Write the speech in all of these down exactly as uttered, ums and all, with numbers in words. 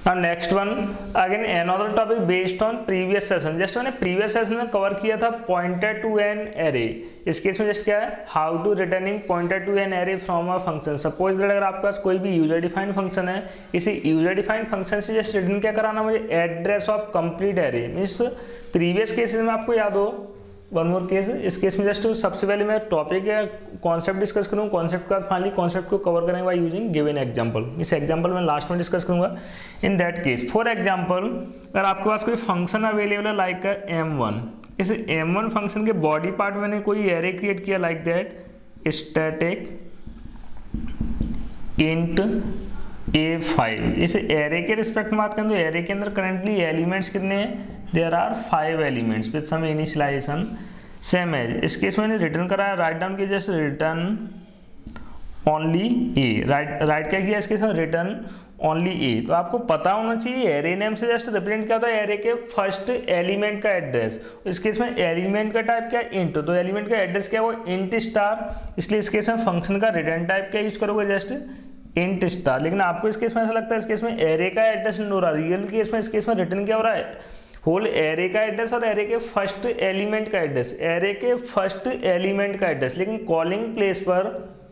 Now next one again another topic based on previous session. Just मैंने previous session में cover किया था pointer to an array. इस case में just क्या है, how to returning pointer to an array from a function. Suppose that अगर आपके पास कोई भी user defined function है, इसी user defined function से जस्ट रिटर्न क्या कराना मुझे address of complete array. Means previous cases में आपको याद हो वन मोर केस, इस केस में जस्ट सबसे पहले मैं टॉपिक या कॉन्सेप्ट डिस्कस करूँ, कॉन्सेप्ट का फाइनली कॉन्सेप्ट को कवर करेंगे बाय यूजिंग गिवन एग्जांपल. इस एग्जांपल में लास्ट में डिस्कस करूंगा. In that case for example अगर आपके पास कोई फंक्शन अवेलेबल है लाइक एम वन, इस एम वन फंक्शन के बॉडी पार्ट में मैंने कोई एरे क्रिएट किया like that static int A five. इस एरे के रिस्पेक्ट में बात करें तो एरे के अंदर करंटली एलिमेंट्स कितने हैं, there are five elements with some initialization same as. इस केस में मैंने रिटर्न कराया, राइट डाउन किया just return only A. Right right क्या किया इस केस में, रिटर्न ओनली ए. तो आपको पता होना चाहिए एरे नेम से जस्ट रिप्रेजेंट क्या होता है, एरे के फर्स्ट एलिमेंट का एड्रेस. इस केस में एलिमेंट का टाइप क्या है, इंट. तो एलिमेंट का एड्रेस क्या है वो इंट स्टार, इसलिए इस केस में फंक्शन का रिटर्न टाइप क्या यूज करोगे, जस्ट इंट स्टार. लेकिन आपको इस केस में ऐसा लगता है इस केस में एरे का एड्रेस नहीं हो रहा, रियल केस में इस केस में रिटर्न क्या हो रहा है, होल एरे का एड्रेस और एरे के फर्स्ट एलिमेंट का एड्रेस, एरे के फर्स्ट एलिमेंट का एड्रेस. लेकिन कॉलिंग प्लेस पर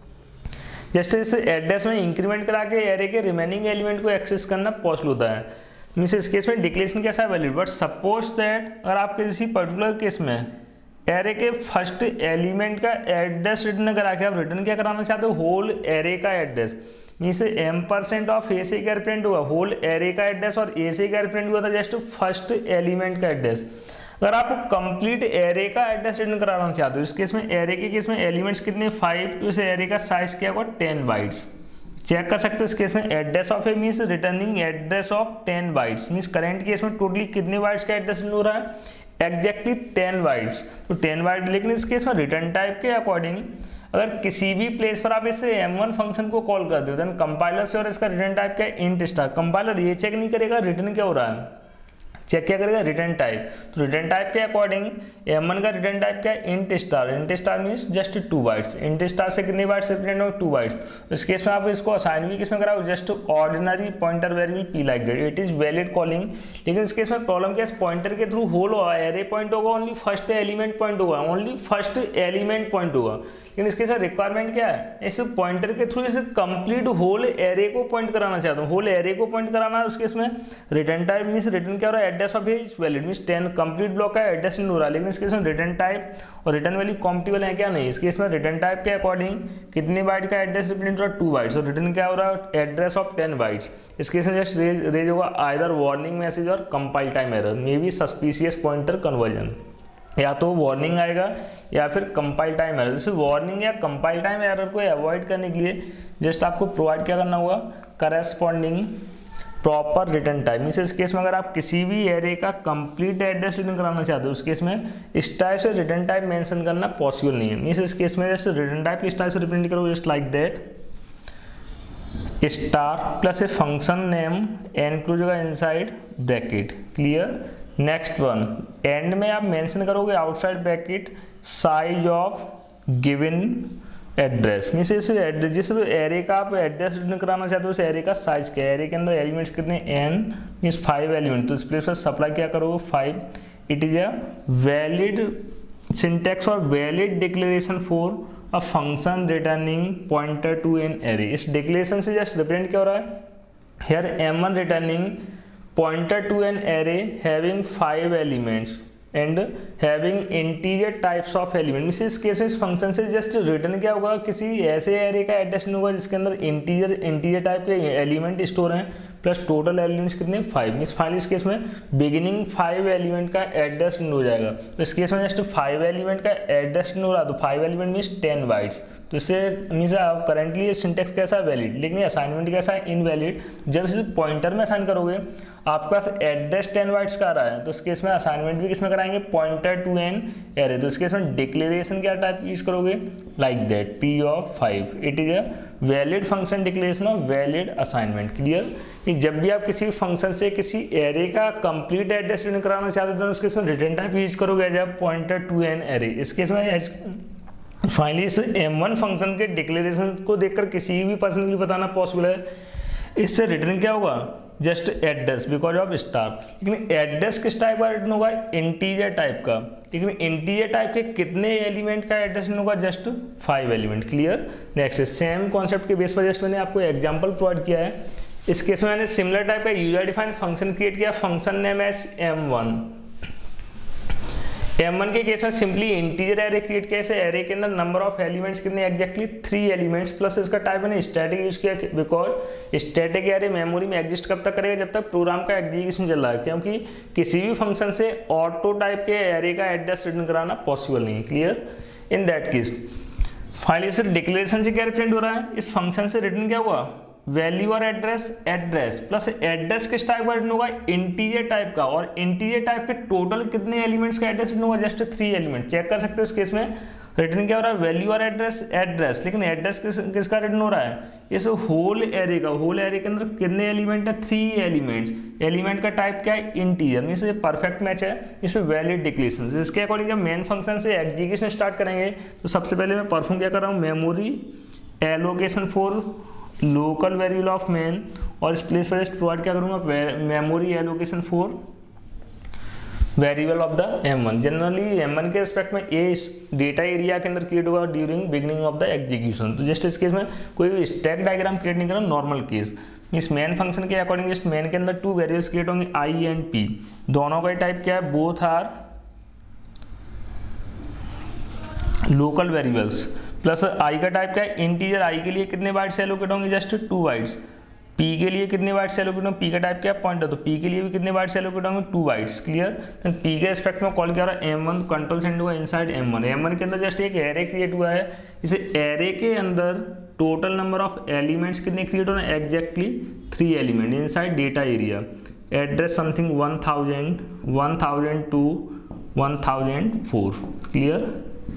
जस्ट इस एड्रेस में इंक्रीमेंट करा के एरे के रिमेनिंग एलिमेंट को एक्सेस करना पॉसिबल होता है. मीन्स इस केस में डिक्लेरेशन कैसा है, वैलिड. बट सपोज दैट अगर आपके किसी पर्टिकुलर केस में एरे के फर्स्ट एलिमेंट का एड्रेस रिटर्न करा के आप रिटर्न क्या कराना चाहते हो, होल एरे का address. Means m percent of a से क्या रिप्रेजेंट हुआ, होल एरे का एड्रेस, और ए से क्या रिप्रेजेंट हुआ था, जस्ट फर्स्ट एलिमेंट का एड्रेस. अगर आप कंप्लीट एरे का एड्रेस रिटर्न कराना चाहते हो, इस केस में एरे के केस में एलिमेंट्स कितने फाइव, तो इस एरे का साइज क्या होगा टेन बाइट्स. चेक कर सकते हो इस केस में address of A means returning address of ten bytes. Means current case में टोटली कितने बाइट्स का एड्रेस हो रहा है, एग्जैक्टली टेन बाइट्स. तो टेन बाइट. लेकिन इस केस में रिटर्न टाइप के अकॉर्डिंग अगर किसी भी प्लेस पर आप इस एम वन फंक्शन को कॉल कर दो, देन कंपाइलर से और इसका रिटर्न टाइप क्या है, इंट स्टार. कंपाइलर ये चेक नहीं करेगा रिटर्न क्या हो रहा है, चेक क्या करेगा, रिटर्न टाइप. तो रिटर्न टाइप के अकॉर्डिंग एम वन का रिटर्न टाइप क्या है, int star. Int star means just two bytes. Int star से कितने बाइट्स रिप्रेजेंट हो, टू बाइट्स. इस केस में आप इसको असाइन भी किसमें कराओ, just ordinary pointer variable P like that. It is valid calling. लेकिन इस केस में प्रॉब्लम क्या है, पॉइंटर के थ्रू होल एरे पॉइंट होगा, ओनली फर्स्ट एलिमेंट पॉइंट होगा, ओनली फर्स्ट एलिमेंट पॉइंट होगा. लेकिन इसके साथ रिक्वायरमेंट क्या है, इस पॉइंटर के थ्रू इसे कंप्लीट होल एरे को पॉइंट कराना चाहता हूँ, होल एरे को पॉइंट कराना है. उसके इसमें रिटर्न टाइप मीन्स रिटर्न क्या हो रहा है, address of is valid. Means ten complete block का एड्रेस नहीं हो रहा. लेकिन इसके इसमें रिटर्न टाइप और रिटर्न वैल्यू कॉम्पिटेबल है क्या, नहीं. इसके इसमें रिटर्न टाइप के अकॉर्डिंग कितने बाइट का एड्रेस रिप्रेजेंट हो रहा है, टू बाइट्स. और रिटर्न क्या हो रहा है, एड्रेस ऑफ टेन बाइट्स. इसके इसमें जस्ट रेज रेज होगा आइदर वार्निंग मैसेज और compile time error, may be suspicious pointer conversion. या तो वार्निंग आएगा या फिर कंपाइल टाइम एरर. जैसे वार्निंग या कंपाइल टाइम एरर को अवॉइड करने के लिए जस्ट आपको प्रोवाइड क्या करना होगा, corresponding proper return type. Means इस केस में अगर आप किसी भी एरे का कंप्लीट एड्रेस रिटर्न कराना चाहते हो, उस केस में इस टाइप से रिटर्न टाइप मेंशन करना पॉसिबल नहीं है. मीन्स इस केस में जस्ट रिटर्न टाइप इस टाइप से रिप्रेजेंट करो, just like that star plus a function name enclose होगा inside bracket. Clear. Next one and में आप मेंशन करोगे outside bracket size of given address. Means इस एड्रेस जिस एरे का आप एड्रेस रिटर्न कराना चाहते हो उस एरे का साइज क्या है, एरे के अंदर एलिमेंट्स कितने एन मीन्स फाइव एलिमेंट. तो इस प्लेस पर सप्लाई क्या करोगे, five. It is a valid syntax और valid declaration for a function returning pointer to an array. इस डिक्लेरेशन से जस्ट रिप्रेजेंट क्या हो रहा है, here M one returning pointer to an array having five elements and having integer types of element. इस case में इस function से जस्ट रिटर्न क्या होगा, किसी ऐसे एरे का एड्रेस नहीं होगा जिसके अंदर इंटीजर इंटीजर टाइप के एलिमेंट स्टोर हैं, प्लस टोटल एलिमेंट्स कितने फाइव. मीन्स फाइनली इस केस में बिगिनिंग फाइव एलिमेंट का एड्रेस नहीं हो जाएगा. तो इस केस में जस्ट फाइव एलिमेंट का एड्रेस नहीं हो रहा, तो five element means ten bytes. तो इससे मीन्स करंटली ये सिंटेक्स कैसा है, वैलिड. लेकिन ये असाइनमेंट कैसा है, इनवैलिड. जब इसे पॉइंटर में असाइन करोगे आपके पास एड्रेस टेन बाइट्स का आ रहा है, तो इस केस में असाइनमेंट भी किसमें कराएंगे, पॉइंटर टू एन एरे. तो इस केस में डिक्लेरेशन क्या टाइप यूज करोगे, like that P of five. It is a valid function declaration of valid assignment. Clear. कि जब भी आप किसी फंक्शन से किसी एरे का कंप्लीट एड्रेस रिटर्न कराना चाहते हो तो उसके इसमें रिटर्न टाइप यूज करोगे as a pointer to an array. इस केस में फाइनली इस एम वन फंक्शन के डिक्लेरेशन को देखकर किसी भी पर्सन के लिए बताना पॉसिबल है. इससे रिटर्न क्या होगा, just address because of star. लेकिन एड्रेस किस टाइप का रिटर्न होगा, इंटीजर टाइप का। लेकिन इंटीजर टाइप के कितने एलिमेंट का एड्रेस रिटर्न होगा, just five element. Clear. Next same concept के बेस पर जस्ट मैंने आपको एग्जांपल प्रोवाइड किया है। इस केस में मैंने सिमिलर टाइप का यूजर डिफाइंड फंक्शन क्रिएट किया, function name as M one. M one के केस में सिंपली इंटीजर एरे क्रिएट किया। इसे एरे के अंदर नंबर ऑफ एलिमेंट्स कितने, एक्जैक्टली थ्री एलिमेंट्स, प्लस इसका टाइप मैंने स्टैटिक यूज किया बिकॉज स्टैटिक एरे मेमोरी में एग्जिस्ट कब तक करेगा, जब तक प्रोग्राम का एग्जीक्यूशन चल रहा है, क्योंकि किसी भी फंक्शन से ऑटो टाइप के एरे का एड्रेस रिटर्न कराना पॉसिबल नहीं है। Clear. In that case finally से डिक्लेरेशन से क्या रिप्रेजेंट हो रहा है, इस फंक्शन से रिटर्न क्या हुआ, वैल्यू और एड्रेस, एड्रेस प्लस एड्रेस किस टाइप का रिटर्न होगा, इंटीजर टाइप का। और इंटीजर टाइप के टोटल कितने एलिमेंट्स का एड्रेस रिटर्न होगा, जस्ट थ्री एलिमेंट। चेक कर सकते हो इस केस में रिटर्न क्या हो रहा है, वैल्यू और एड्रेस, एड्रेस। लेकिन एड्रेस किस किसका रिटर्न हो रहा है, इस होल एरे का। होल एरे के अंदर कितने एलिमेंट है, थ्री एलिमेंट्स। एलिमेंट का टाइप क्या है, इंटीजर। मींस ये परफेक्ट मैच है, इसे वैलिड डिक्लेरेशन। इसके अकॉर्डिंग जब मेन फंक्शन से एग्जीक्यूशन स्टार्ट करेंगे तो सबसे पहले मैं परफॉर्म क्या कर रहा हूँ, memory allocation for local variable of main, और इस प्लेस पर जस्ट प्रोवाइड क्या करूंगा, memory allocation for variable of the M one. Generally M one के रिस्पेक्ट में ये डेटा एरिया के अंदर क्रिएट होगा during beginning of the execution. तो जस्ट इस केस में कोई भी स्टैक डायग्राम क्रिएट नहीं करना, नॉर्मल केस। इस मेन फंक्शन के अकॉर्डिंग जस्ट मेन के अंदर टू वेरिएबल्स क्रिएट होंगे, आई एंड पी। दोनों का टाइप क्या है, both are local variables. Plus I का टाइप क्या है, इंटीजर। आई के लिए कितने बाइट्स एलोकेट होंगे, जस्ट टू बाइट्स। पी के लिए कितने बाइट्स एलोकेट होंगे, पी का टाइप क्या है, पॉइंटर। तो पी के लिए भी कितने बाइट्स एलोकेट होंगे, टू बाइट्स। क्लियर। तो पी के रिस्पेक्ट में कॉल किया रहा है एम वन, कंट्रोल सेंड हुआ inside M one. M one के अंदर जस्ट एक एरे क्रिएट हुआ है। इस एरे के अंदर टोटल नंबर ऑफ एलिमेंट्स कितने क्रिएट हो रहे हैं, exactly three element inside data area. Address something one thousand, one thousand two, one thousand four. Clear.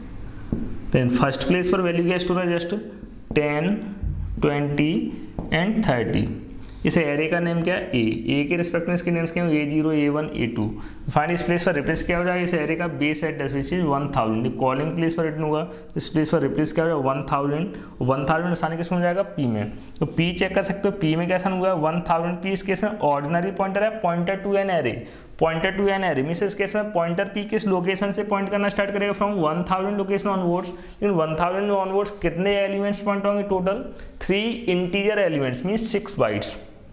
Then first place पर वैल्यू क्या स्टोर है, just ten, twenty and thirty. इस array का name क्या है, ए। ए के रिस्पेक्ट में इसके नेम्स क्या है, A zero, A one, A two. Finally इस प्लेस पर रिप्लेस क्या हो जाएगा, इस एरे का base address which is one thousand. Calling place पर रिटर्न होगा, तो इस प्लेस पर रिप्लेस क्या हो जाएगा, वन थाउजेंड। वन थाउजेंड आसानी किस में हो जाएगा, पी में। तो पी चेक कर सकते हो, पी में कैसा हुआ, वन थाउजेंड। पी इस केस में ऑर्डिनरी पॉइंटर है, pointer to an array, pointer to an array. Means इस केस में पॉइंटर पी किस लोकेशन से पॉइंट करना स्टार्ट करेगा, from one thousand location onwards. लेकिन वन थाउजेंड ऑनवर्ड्स कितने एलिमेंट्स पॉइंट होंगे, total three integer elements, means six bytes.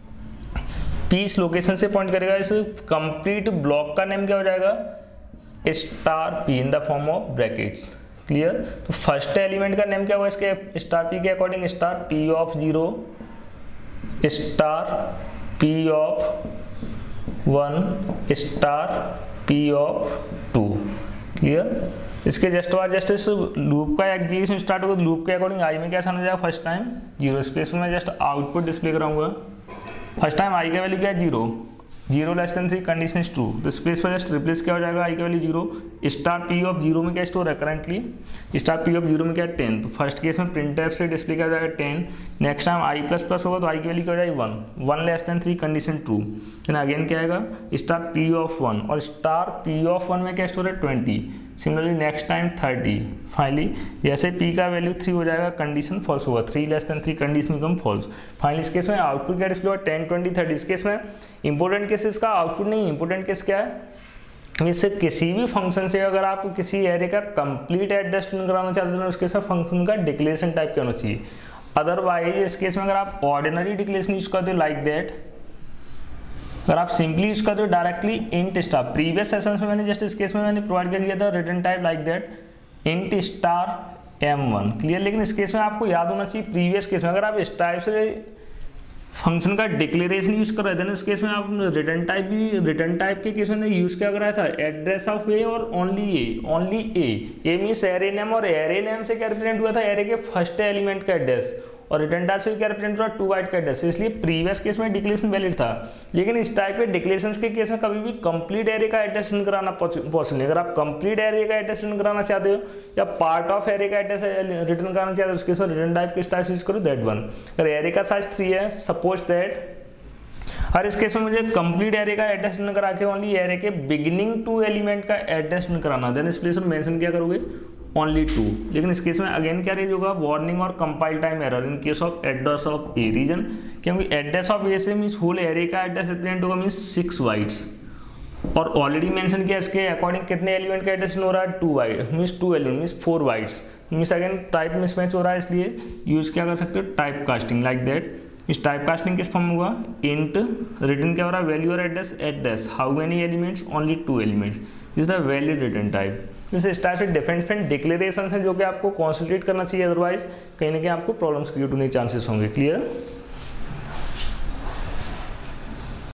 P इस लोकेशन से पॉइंट करेगा। इस कंप्लीट ब्लॉक का नेम क्या हो जाएगा, star P in the form of brackets. Clear. तो फर्स्ट एलिमेंट का नेम क्या हुआ इसके स्टार पी के according, star P of zero, star P of one, star P of two. Clear. इसके जस्ट बाद जस्ट इस लूप का एग्जीक्यूशन स्टार्ट होगा। लूप के अकॉर्डिंग आई में क्या समझ जाएगा, फर्स्ट टाइम जीरो। स्पेस में मैं जस्ट आउटपुट डिस्प्ले कराऊंगा। फर्स्ट टाइम आई का वैल्यू क्या है, zero. Zero less than three, condition is true. तो स्पेस पर जस्ट रिप्लेस क्या हो जाएगा, आई का value zero. Star P of zero में क्या स्टोर है currently, star P of zero में क्या है, टेन। तो फर्स्ट केस में प्रिंट एफ से डिस्प्ले क्या हो जाएगा, ten. Next time I plus plus होगा तो आई की वैल्यू क्या हो जाएगी, one. One less than three, condition true. Then again क्या आएगा, स्टार पी ऑफ वन, और स्टार पी ऑफ वन में क्या स्टोर है, twenty. Similarly next time thirty. Finally जैसे पी का वैल्यू थ्री हो जाएगा, कंडीशन फॉल्स होगा, three less than three, condition become false. Finally इस केस में आउटपुट क्या डिस्प्ले होगा, टेन, ट्वेंटी, थर्टी। इस केस में इंपॉर्टेंट केस इसका आउटपुट नहीं, इंपॉर्टेंट केस क्या है, इससे किसी भी फंक्शन से अगर आप किसी एरे का कंप्लीट एड्रेस कराना चाहते हैं उसके साथ फंक्शन का डिक्लेरेशन टाइप क्या होना चाहिए। अदरवाइज इस केस में अगर आप ऑर्डिनरी डिक्लेरेशन यूज करते हो लाइक दैट, अगर आप सिंपली यूज करते हो directly int star, previous sessions में मैंने जस्ट इस केस में मैंने प्रोवाइड किया था return type like that int star M one. Clear. लेकिन इस केस में आपको याद होना चाहिए प्रीवियस केस में अगर आप इस टाइप से फंक्शन का डिक्लेरेशन यूज कर रहे थे ना, इस केस में आप रिटर्न टाइप भी रिटर्न टाइप के केस में यूज क्या कराया था, एड्रेस ऑफ ए और only A, only A. A means array name, और एरे नेम से क्या रिप्रेजेंट हुआ था, एरे के फर्स्ट एलिमेंट का एड्रेस, और रिटर्न टाइप से क्या रिप्रेजेंट हुआ, टू बाइट का एड्रेस। इसलिए प्रीवियस केस में डिक्लेरेशन वैलिड था। लेकिन इस टाइप के डिक्लेरेशन के केस में कभी भी कंप्लीट एरे का एड्रेस रिटर्न कराना पॉसिबल नहीं। अगर आप कंप्लीट एरे का एड्रेस रिटर्न कराना चाहते हो या पार्ट ऑफ एरे का एड्रेस रिटर्न कराना चाहते हो, उसके साथ रिटर्न टाइप किस टाइप यूज करो, दैट वन। अगर एरे का साइज थ्री है, सपोज दैट, और इस केस में मुझे कंप्लीट एरे का एड्रेस करा के ओनली एरे के बिगिनिंग टू एलिमेंट का एड्रेस कराना, देन इस प्लेस में मेंशन क्या करोगे, ओनली टू। लेकिन इस केस में अगेन क्या रेज होगा, वार्निंग और compile time error in case of address of a reason, क्योंकि एड्रेस ऑफ ए से मीन्स होल एरे का एड्रेस रिप्रेजेंट होगा मीन्स सिक्स बाइट्स, और ऑलरेडी मेंशन किया इसके अकॉर्डिंग कितने एलिमेंट का एड्रेस हो रहा है, two byte means two element means four bytes, means again type mismatch हो रहा है, इसलिए यूज क्या कर सकते हो, टाइप कास्टिंग लाइक दैट। इस टाइप कास्टिंग किस फॉर्म होगा, इंट रिटर्न क्या हो रहा है, वैल्यू और address, address how many elements, only two elements, this is the valid return type. जैसे इस टाइप से डिफरेंट डिफरेंट डिक्लेरेशन है जो कि आपको कॉन्सेंट्रेट करना चाहिए, अदरवाइज कहीं ना कहीं आपको प्रॉब्लम्स क्रिएट होने के चांसेस होंगे। क्लियर।